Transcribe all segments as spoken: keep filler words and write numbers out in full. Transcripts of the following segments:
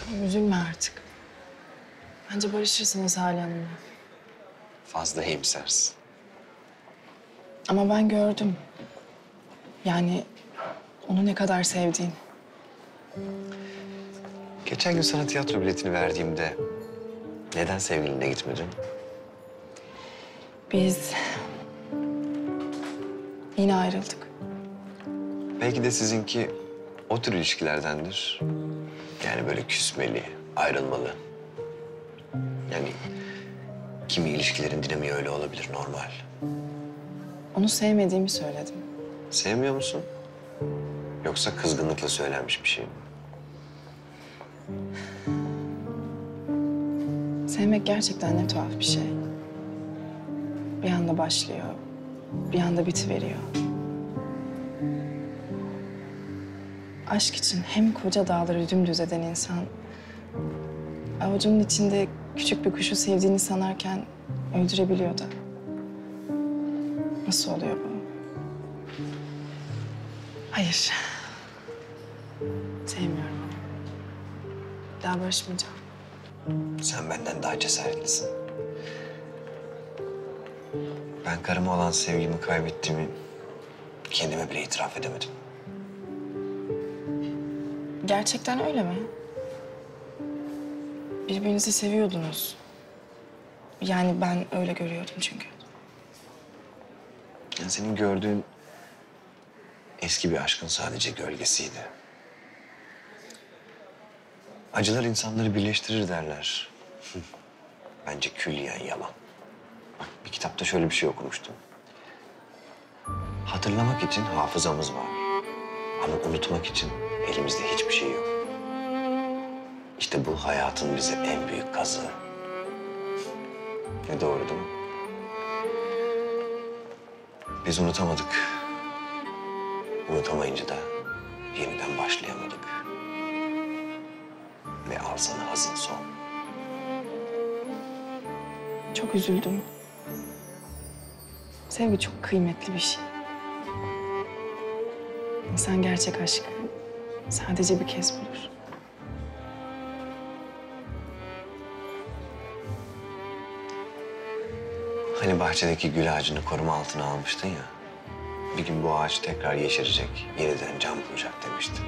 Tamam, üzülme artık. Bence barışırsınız Hale Hanım'la. Fazla iyimsersin. Ama ben gördüm. Yani onu ne kadar sevdiğin. Geçen gün sana tiyatro biletini verdiğimde neden sevgiline gitmedin? Biz yine ayrıldık. Belki de sizinki o tür ilişkilerdendir. Yani böyle küsmeli, ayrılmalı. Yani kimi ilişkilerin dinamiği öyle olabilir, normal. Onu sevmediğimi söyledim. Sevmiyor musun? Yoksa kızgınlıkla söylenmiş bir şey mi? Sevmek gerçekten ne tuhaf bir şey. Bir anda başlıyor, bir anda bitiveriyor. Aşk için hem koca dağları dümdüz eden insan... avucunun içinde küçük bir kuşu sevdiğini sanarken öldürebiliyor da. Nasıl oluyor bu? Hayır. Sevmiyorum onu. Bir daha barışmayacağım. Sen benden daha cesaretlisin. Ben karıma olan sevgimi kaybettiğimi kendime bile itiraf edemedim. Gerçekten öyle mi? Birbirinizi seviyordunuz. Yani ben öyle görüyordum çünkü. Yani senin gördüğün eski bir aşkın sadece gölgesiydi. Acılar insanları birleştirir derler. Bence külliyen yalan. Bak, bir kitapta şöyle bir şey okumuştum. Hatırlamak için hafızamız var. Ama unutmak için elimizde hiçbir şey yok. İşte bu hayatın bize en büyük kazığı. Ne doğru değil mi? Biz unutamadık. Unutamayınca da yeniden başlayamadık. Ve al sana hazin son. Çok üzüldüm. Sevgi çok kıymetli bir şey. İnsan gerçek aşkı sadece bir kez bulur. Hani bahçedeki gül ağacını koruma altına almıştın ya. Bir gün bu ağaç tekrar yeşerecek, yeniden can bulacak demiştin.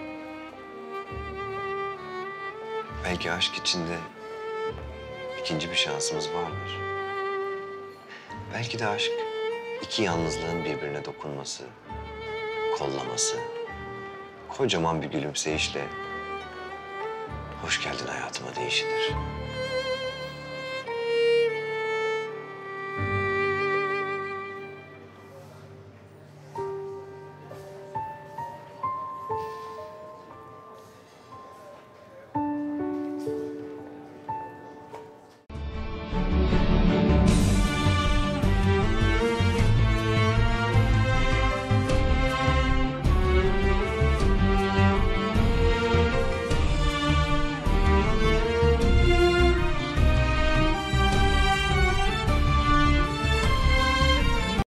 Belki aşk içinde ikinci bir şansımız vardır. Belki de aşk iki yalnızlığın birbirine dokunması, kollaması, kocaman bir gülümseyişle hoş geldin hayatıma deyişidir.